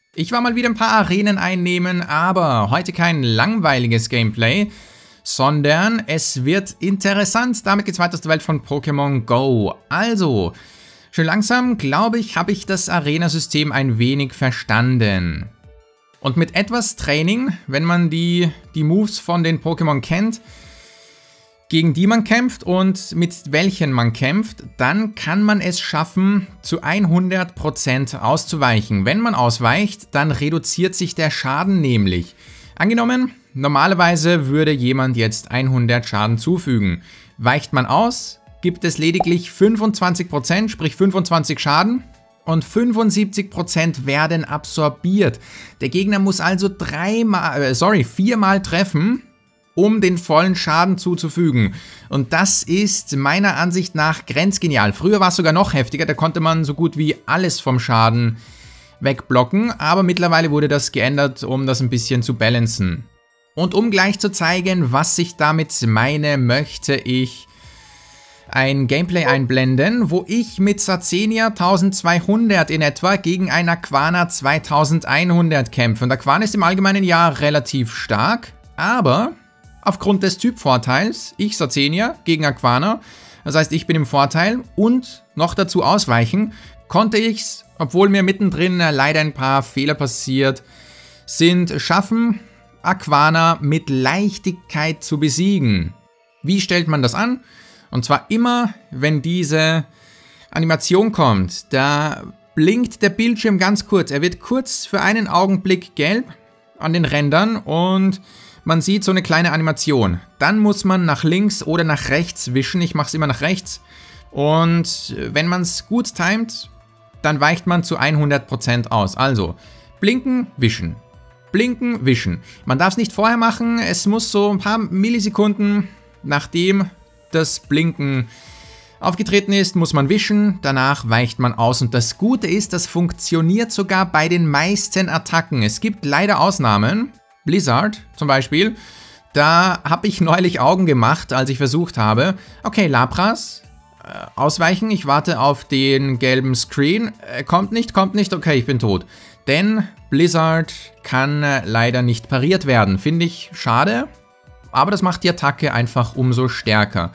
Ich war mal wieder ein paar Arenen einnehmen, aber heute kein langweiliges Gameplay, sondern es wird interessant. Damit geht's weiter aus der Welt von Pokémon Go. Also, schön langsam, glaube ich, habe ich das Arena-System ein wenig verstanden. Und mit etwas Training, wenn man die Moves von den Pokémon kennt, gegen die man kämpft und mit welchen man kämpft, dann kann man es schaffen, zu 100% auszuweichen. Wenn man ausweicht, dann reduziert sich der Schaden nämlich. Angenommen, normalerweise würde jemand jetzt 100 Schaden zufügen. Weicht man aus, gibt es lediglich 25%, sprich 25 Schaden. Und 75% werden absorbiert. Der Gegner muss also viermal treffen, um den vollen Schaden zuzufügen. Und das ist meiner Ansicht nach grenzgenial. Früher war es sogar noch heftiger, da konnte man so gut wie alles vom Schaden wegblocken. Aber mittlerweile wurde das geändert, um das ein bisschen zu balancen. Und um gleich zu zeigen, was ich damit meine, möchte ich ein Gameplay einblenden, wo ich mit Sazenia 1200 in etwa gegen ein Aquana 2100 kämpfe. Und Aquana ist im allgemeinen Jahr relativ stark, aber aufgrund des Typvorteils, ich Sazenia gegen Aquana, das heißt ich bin im Vorteil und noch dazu ausweichen, konnte ich es, obwohl mir mittendrin leider ein paar Fehler passiert sind, schaffen, Aquana mit Leichtigkeit zu besiegen. Wie stellt man das an? Und zwar immer, wenn diese Animation kommt, da blinkt der Bildschirm ganz kurz. Er wird kurz für einen Augenblick gelb an den Rändern und man sieht so eine kleine Animation. Dann muss man nach links oder nach rechts wischen. Ich mache es immer nach rechts. Und wenn man es gut timet, dann weicht man zu 100% aus. Also blinken, wischen. Blinken, wischen. Man darf es nicht vorher machen. Es muss so ein paar Millisekunden nachdem das Blinken aufgetreten ist, muss man wischen, danach weicht man aus. Und das Gute ist, das funktioniert sogar bei den meisten Attacken. Es gibt leider Ausnahmen, Blizzard zum Beispiel, da habe ich neulich Augen gemacht, als ich versucht habe, okay, Lapras, ausweichen, ich warte auf den gelben Screen, kommt nicht, okay, ich bin tot. Denn Blizzard kann leider nicht pariert werden, finde ich schade. Aber das macht die Attacke einfach umso stärker.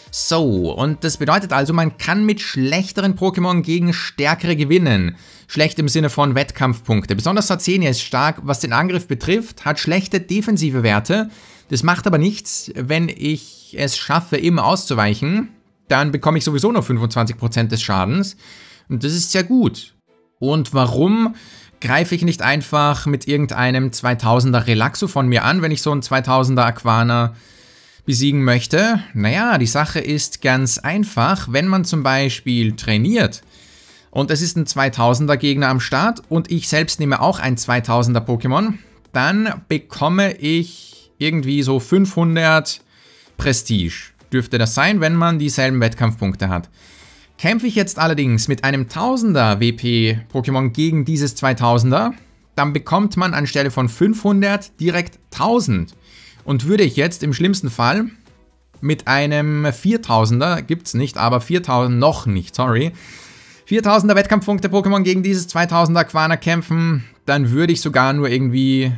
So, und das bedeutet also, man kann mit schlechteren Pokémon gegen stärkere gewinnen. Schlecht im Sinne von Wettkampfpunkte. Besonders Sazenia ist stark, was den Angriff betrifft, hat schlechte defensive Werte. Das macht aber nichts, wenn ich es schaffe, immer auszuweichen. Dann bekomme ich sowieso nur 25% des Schadens. Und das ist sehr gut. Und warum greife ich nicht einfach mit irgendeinem 2000er Relaxo von mir an, wenn ich so einen 2000er Aquana besiegen möchte? Naja, die Sache ist ganz einfach. Wenn man zum Beispiel trainiert und es ist ein 2000er Gegner am Start und ich selbst nehme auch ein 2000er Pokémon, dann bekomme ich irgendwie so 500 Prestige. Dürfte das sein, wenn man dieselben Wettkampfpunkte hat. Kämpfe ich jetzt allerdings mit einem 1000er WP-Pokémon gegen dieses 2000er, dann bekommt man anstelle von 500 direkt 1000. Und würde ich jetzt im schlimmsten Fall mit einem 4000er, gibt's nicht, aber 4000 noch nicht, sorry, 4000er Wettkampfpunkte-Pokémon gegen dieses 2000er Aquana kämpfen, dann würde ich sogar nur irgendwie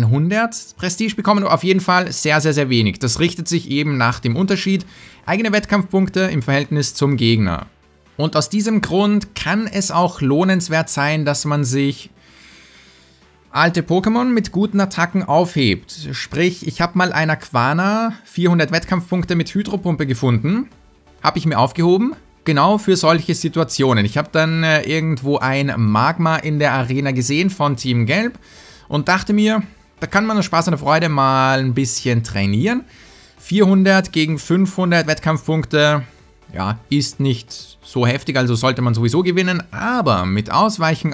100 Prestige bekommen, auf jeden Fall sehr, sehr, sehr wenig. Das richtet sich eben nach dem Unterschied eigene Wettkampfpunkte im Verhältnis zum Gegner. Und aus diesem Grund kann es auch lohnenswert sein, dass man sich alte Pokémon mit guten Attacken aufhebt. Sprich, ich habe mal ein Aquana 400 Wettkampfpunkte mit Hydropumpe gefunden, habe ich mir aufgehoben, genau für solche Situationen. Ich habe dann irgendwo ein Magma in der Arena gesehen von Team Gelb und dachte mir, da kann man aus Spaß und Freude mal ein bisschen trainieren. 400 gegen 500 Wettkampfpunkte, ja, ist nicht so heftig, also sollte man sowieso gewinnen, aber mit Ausweichen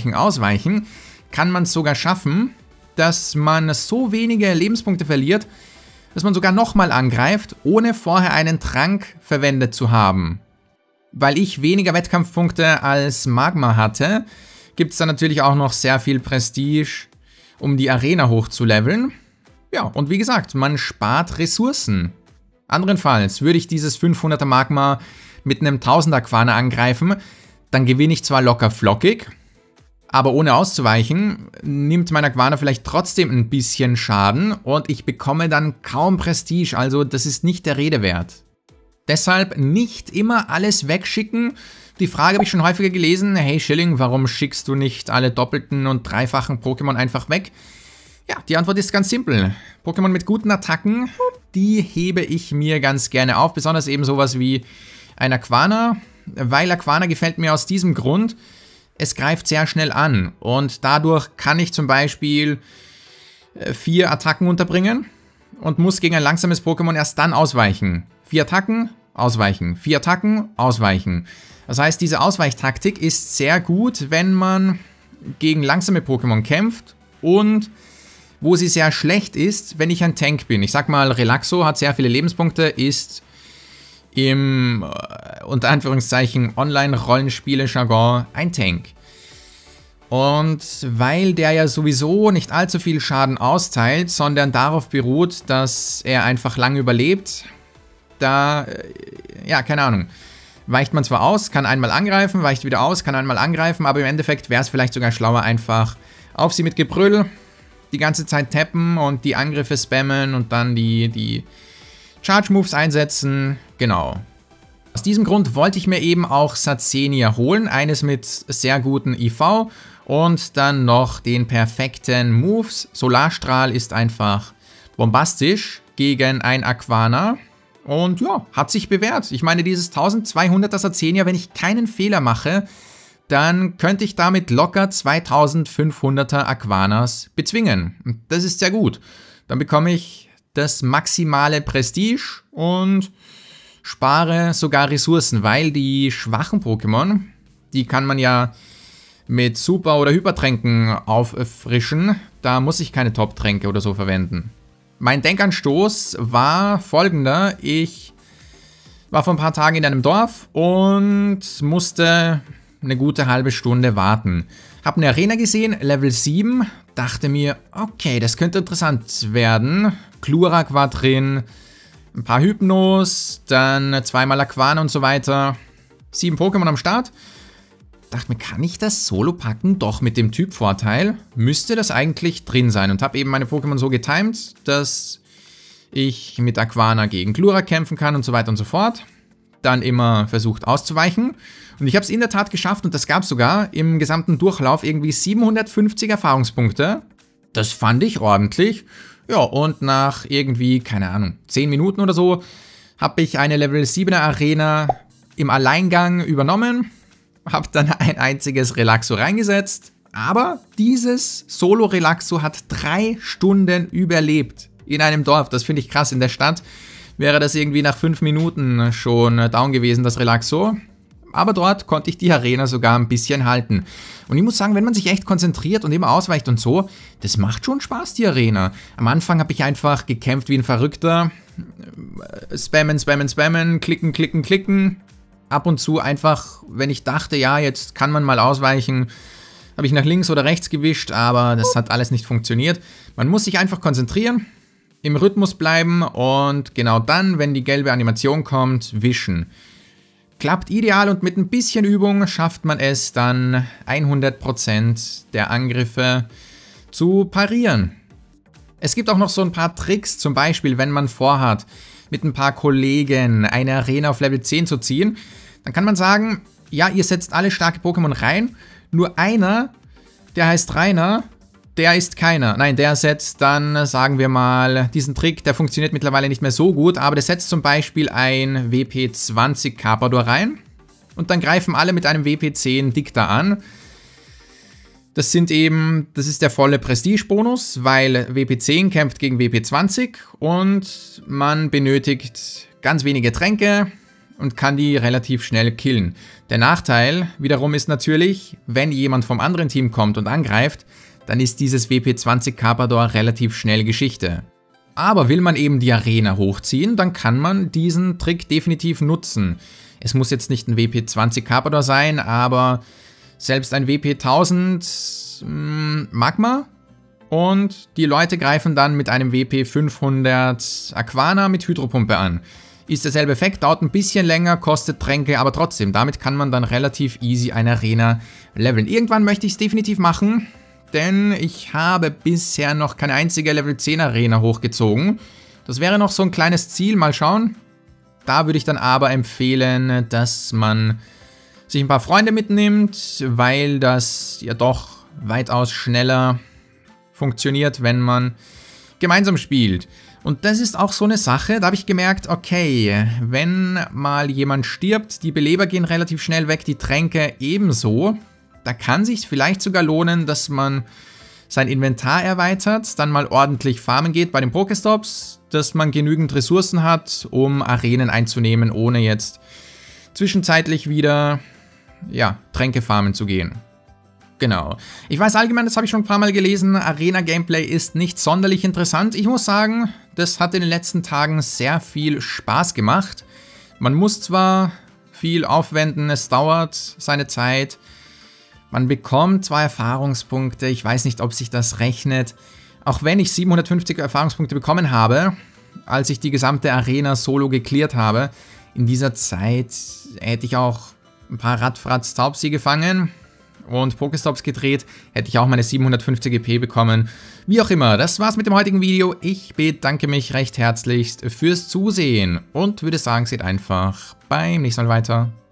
kann man es sogar schaffen, dass man so wenige Lebenspunkte verliert, dass man sogar nochmal angreift, ohne vorher einen Trank verwendet zu haben. Weil ich weniger Wettkampfpunkte als Magma hatte, gibt es dann natürlich auch noch sehr viel Prestige, um die Arena hochzuleveln. Ja, und wie gesagt, man spart Ressourcen. Anderenfalls würde ich dieses 500er Magma mit einem 1000er Aquana angreifen, dann gewinne ich zwar locker flockig, Aber ohne auszuweichen, nimmt mein Aquana vielleicht trotzdem ein bisschen Schaden und ich bekomme dann kaum Prestige, also das ist nicht der Rede wert. Deshalb nicht immer alles wegschicken. Die Frage habe ich schon häufiger gelesen, hey Schilling, warum schickst du nicht alle doppelten und dreifachen Pokémon einfach weg? Ja, die Antwort ist ganz simpel. Pokémon mit guten Attacken, die hebe ich mir ganz gerne auf, besonders eben sowas wie ein Aquana, weil Aquana gefällt mir aus diesem Grund, es greift sehr schnell an und dadurch kann ich zum Beispiel 4 Attacken unterbringen und muss gegen ein langsames Pokémon erst dann ausweichen. 4 Attacken, ausweichen. 4 Attacken, ausweichen. Das heißt, diese Ausweichtaktik ist sehr gut, wenn man gegen langsame Pokémon kämpft und wo sie sehr schlecht ist, wenn ich ein Tank bin. Ich sag mal, Relaxo hat sehr viele Lebenspunkte, ist im, unter Anführungszeichen, Online-Rollenspiele-Jargon ein Tank. Und weil der ja sowieso nicht allzu viel Schaden austeilt, sondern darauf beruht, dass er einfach lange überlebt, da, ja, keine Ahnung, weicht man zwar aus, kann einmal angreifen, weicht wieder aus, kann einmal angreifen, aber im Endeffekt wäre es vielleicht sogar schlauer, einfach auf sie mit Gebrüll die ganze Zeit tappen und die Angriffe spammen und dann die Charge Moves einsetzen, genau. Aus diesem Grund wollte ich mir eben auch Satsenia holen, eines mit sehr guten IV und dann noch den perfekten Moves. Solarstrahl ist einfach bombastisch gegen ein Aquana und ja, hat sich bewährt. Ich meine, dieses 1200er Satsenia, wenn ich keinen Fehler mache, dann könnte ich damit locker 2500er Aquanas bezwingen. Und das ist sehr gut. Dann bekomme ich das maximale Prestige und spare sogar Ressourcen, weil die schwachen Pokémon, die kann man ja mit Super- oder Hypertränken auffrischen. Da muss ich keine Top-Tränke oder so verwenden. Mein Denkanstoß war folgender. Ich war vor ein paar Tagen in einem Dorf und musste eine gute halbe Stunde warten. Hab eine Arena gesehen, Level 7, dachte mir, okay, das könnte interessant werden. Glurak war drin, ein paar Hypnos, dann 2-mal Aquana und so weiter. 7 Pokémon am Start. Dachte mir, kann ich das solo packen? Doch, mit dem Typvorteil müsste das eigentlich drin sein. Und habe eben meine Pokémon so getimed, dass ich mit Aquana gegen Glurak kämpfen kann und so weiter und so fort. Dann immer versucht auszuweichen. Und ich habe es in der Tat geschafft und das gab sogar im gesamten Durchlauf irgendwie 750 Erfahrungspunkte. Das fand ich ordentlich. Ja, und nach irgendwie, keine Ahnung, 10 Minuten oder so, habe ich eine Level 7er Arena im Alleingang übernommen. Habe dann ein einziges Relaxo reingesetzt. Aber dieses Solo-Relaxo hat 3 Stunden überlebt in einem Dorf. Das finde ich krass. In der Stadt wäre das irgendwie nach 5 Minuten schon down gewesen, das Relaxo. Aber dort konnte ich die Arena sogar ein bisschen halten. Und ich muss sagen, wenn man sich echt konzentriert und immer ausweicht und so, das macht schon Spaß, die Arena. Am Anfang habe ich einfach gekämpft wie ein Verrückter. Spammen, spammen, spammen, klicken, klicken, klicken. Ab und zu einfach, wenn ich dachte, ja, jetzt kann man mal ausweichen, habe ich nach links oder rechts gewischt, aber das hat alles nicht funktioniert. Man muss sich einfach konzentrieren, im Rhythmus bleiben und genau dann, wenn die gelbe Animation kommt, wischen. Klappt ideal und mit ein bisschen Übung schafft man es dann 100% der Angriffe zu parieren. Es gibt auch noch so ein paar Tricks, zum Beispiel wenn man vorhat, mit ein paar Kollegen eine Arena auf Level 10 zu ziehen, dann kann man sagen, ja, ihr setzt alle starke Pokémon rein, nur einer, der heißt Rainer, der ist keiner. Nein, der setzt dann, sagen wir mal, diesen Trick, der funktioniert mittlerweile nicht mehr so gut, aber der setzt zum Beispiel ein WP20 Carpador rein und dann greifen alle mit einem WP10 Dicta an. Das ist der volle Prestige-Bonus, weil WP10 kämpft gegen WP20 und man benötigt ganz wenige Tränke und kann die relativ schnell killen. Der Nachteil wiederum ist natürlich, wenn jemand vom anderen Team kommt und angreift, dann ist dieses WP20 Carpador relativ schnell Geschichte. Aber will man eben die Arena hochziehen, dann kann man diesen Trick definitiv nutzen. Es muss jetzt nicht ein WP20 Carpador sein, aber selbst ein WP1000 Magma und die Leute greifen dann mit einem WP500 Aquana mit Hydropumpe an. Ist derselbe Effekt, dauert ein bisschen länger, kostet Tränke, aber trotzdem, damit kann man dann relativ easy eine Arena leveln. Irgendwann möchte ich es definitiv machen, denn ich habe bisher noch keine einzige Level 10 Arena hochgezogen. Das wäre noch so ein kleines Ziel, mal schauen. Da würde ich dann aber empfehlen, dass man sich ein paar Freunde mitnimmt, weil das ja doch weitaus schneller funktioniert, wenn man gemeinsam spielt. Und das ist auch so eine Sache, da habe ich gemerkt, okay, wenn mal jemand stirbt, die Beleber gehen relativ schnell weg, die Tränke ebenso. Da kann es sich vielleicht sogar lohnen, dass man sein Inventar erweitert, dann mal ordentlich farmen geht bei den Pokestops, dass man genügend Ressourcen hat, um Arenen einzunehmen, ohne jetzt zwischenzeitlich wieder, ja, Tränke farmen zu gehen. Genau. Ich weiß allgemein, das habe ich schon ein paar Mal gelesen, Arena-Gameplay ist nicht sonderlich interessant. Ich muss sagen, das hat in den letzten Tagen sehr viel Spaß gemacht. Man muss zwar viel aufwenden, es dauert seine Zeit. Man bekommt zwar Erfahrungspunkte, ich weiß nicht, ob sich das rechnet. Auch wenn ich 750 Erfahrungspunkte bekommen habe, als ich die gesamte Arena solo gecleart habe, in dieser Zeit hätte ich auch ein paar Radfratz-Taubsi gefangen und Pokestops gedreht, hätte ich auch meine 750 EP bekommen. Wie auch immer, das war's mit dem heutigen Video. Ich bedanke mich recht herzlichst fürs Zusehen und würde sagen, seht einfach beim nächsten Mal weiter.